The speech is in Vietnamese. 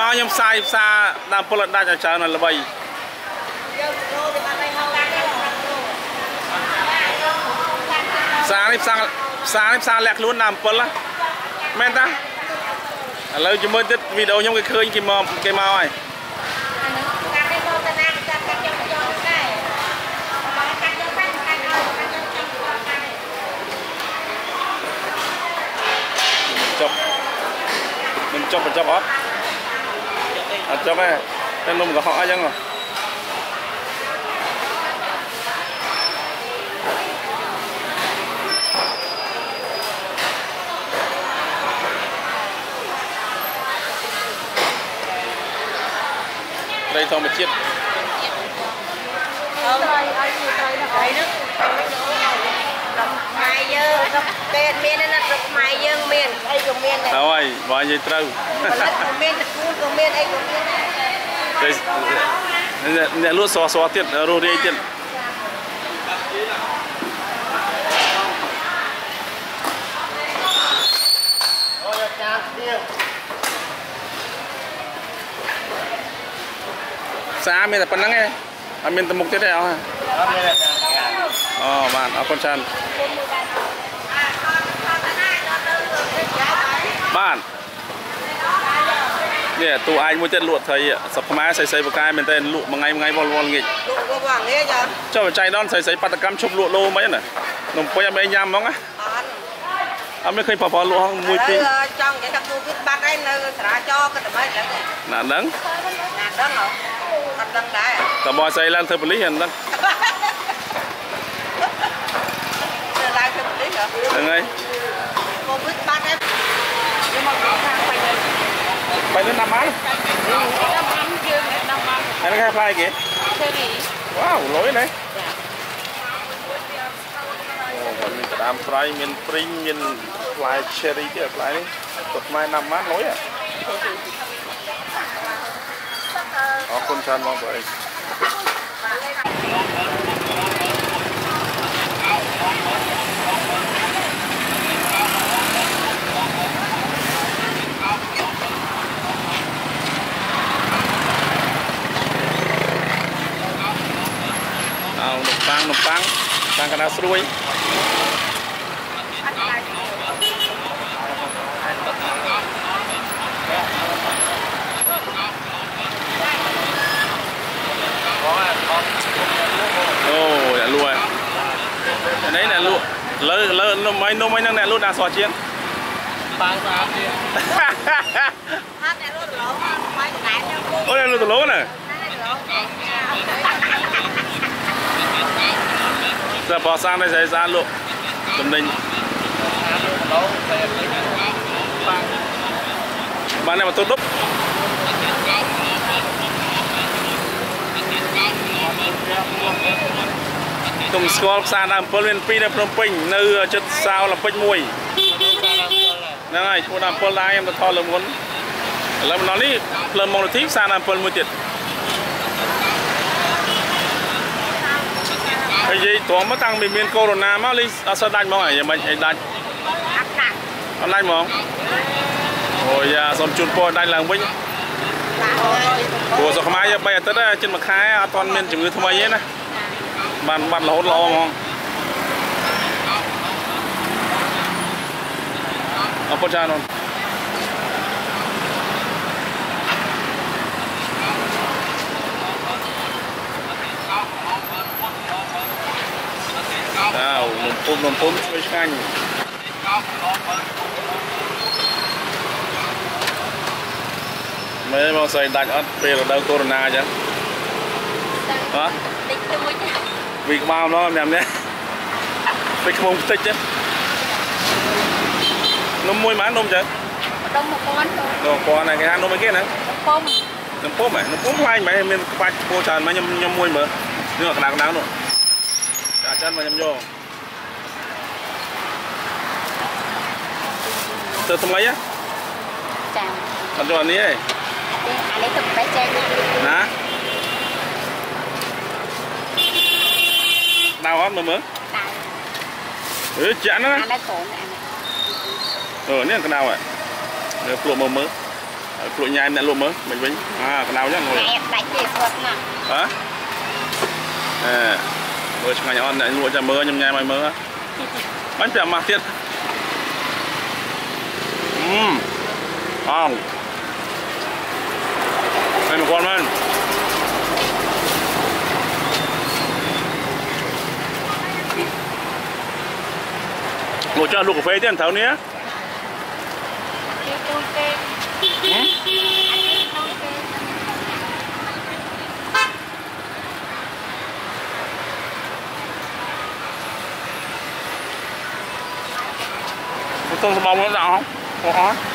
nhom sai xa đang phô lợn đa cho cháu là bầy xa lẹt luôn làm phô lá men ta lâu chúng mới tiếp video trong cái khơi cái màu này mình chọc ớt chọc này tên lùm của họ chăng rồi đây thôi một chiếc Tên miền nó được mai dương miền, ai cũng miền này. Rồi, bao nhiêu trâu? Miền cũng miền, ai cũng miền này. Nè lúa xóa tiết, rồi đi tiết. Xa miền là phần nắng nghe, miền tầm mục tiết này hả? Bạn, con chan. Bạn nè tụ anh mua tên luộc thầy sập má xây một cái mình tên luộc mà ngay vol nghịch cho vào chay đón xây bắt cam chụp luộc lô mấy này nồng quay em đây nhám móng á anh mới khơi phò luộc không mùi tí trong cái khu vít bắt ấy nó trả cho cái tầm ấy nạn đắng rồi còn đắng đá tầm bò xây lên thưa lý hiện đắng đừng ấy phải đến năm án hay nó khai fly kìa wow lỗi đấy mình làm fly mình print mình fly cherry chứ fly đấy tục mai năm án lỗi à con chan mong vậy nộp băng cái nào xuôi dạ lùa đấy là lụa lỡ mấy năng này luôn đã xóa chiến ôi đây là lỗ này giờ bỏ sang đây sẽ ra lộ tầm ninh bạn này mà tốt đúc cùng score xa làm Berlin Pi là Phnom Penh nơi chất sao là Penh mùi nè này cô làm Berlin em đã thò lồng muốn làm nó đi lần một tiếp xa làm Berlin mùi tiệt cái gì tổ mất tăng bị miền corona máu đi sao đánh mong này mình đánh anh đánh mong rồi xong chun po đánh là vinh của số mai bây giờ tới trên mặt khai toàn miền chừng người tham ấy nè bàn là hốt lo không con trai luôn nồng phun với canh mấy bao xài đánh ớt về là đâu corona chứ hả vì bao nó nhầm nhé vì không tích chứ nó môi má nôm chứ con này cái hang nôm mấy kia nữa nôm pôm này nôm pôm hai mấy mình bạch cô tràn mấy nhom môi mở nhưng mà đáng nữa cả chân mà nhom vô từ tầm mấy á làm cho anh ấy anh ấy tụm bé chơi hả đau hết mà mớ chán đó nè cái nào vậy được lộ mờ mớ lụa nhai nè lụa mớ mình vĩnh à cái nào nhá ngồi đánh gì suốt nè hả mơ ngày nhọn này lụa chả mơ nhầm nhai mày mơ bánh chả mặc tiết không đây một con lên lụa cho lụa cà phê tiền thấu nhé tôm sò bông nó đỏ không? Có.